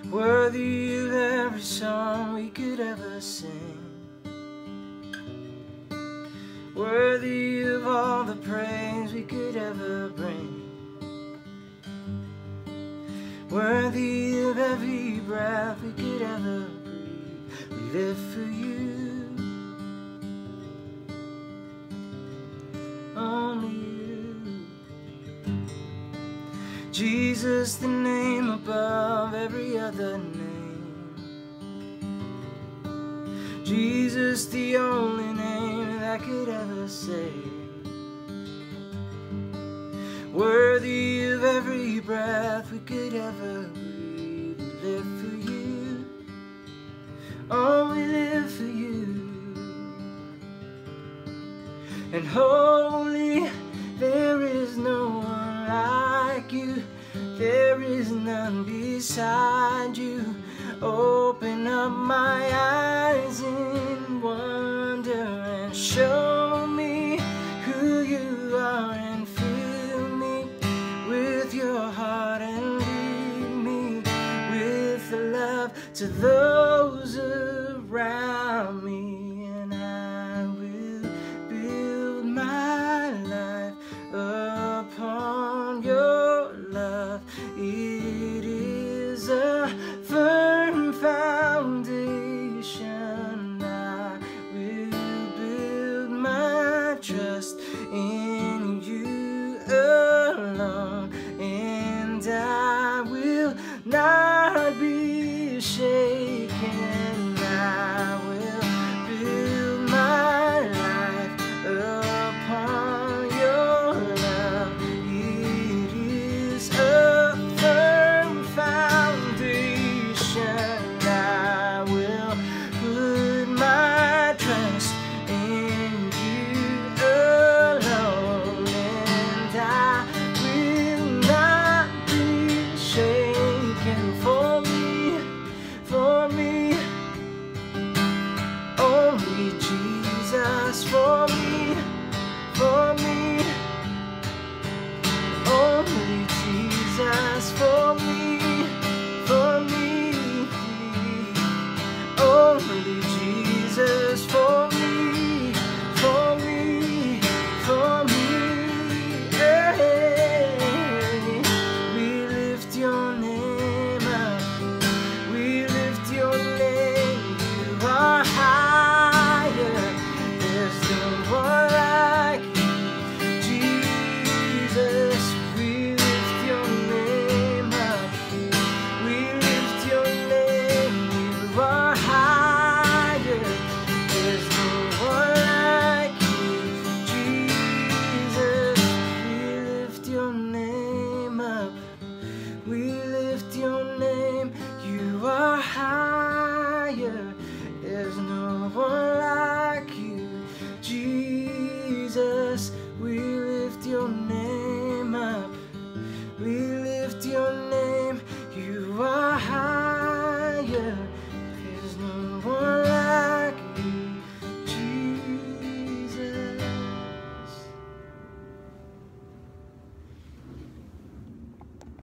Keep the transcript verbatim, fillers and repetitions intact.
worthy of every song we could ever sing, worthy of all the praise we could ever bring, worthy of every breath we could ever breathe. We live for you, only you. Jesus, the name above every other name. Jesus, the only name that could ever save. Worthy of every breath we could ever breathe. We live for you, oh, we live for you. And holy, there is no one like you. There is none beside you. Open up my eyes in wonder and show me who you are, and fill me with your heart and lead me with love to those around me. And I will build my life upon your love. It is a firm foundation. I will build my trust in you alone, and I will not be shaken. I will build my life upon your love. It is a firm foundation. I will put my trust in you alone, and I will not be shaken. For me, for me, only Jesus. For me, for me, only Jesus. For me, for me, only Jesus. For me, for me, for me. Hey, we lift your name up. We lift your name. You are higher. There's no one like you, Jesus. We lift your name up. We lift your name. You are higher. There's no one like you, Jesus. We lift your name up. We lift your name. You are higher.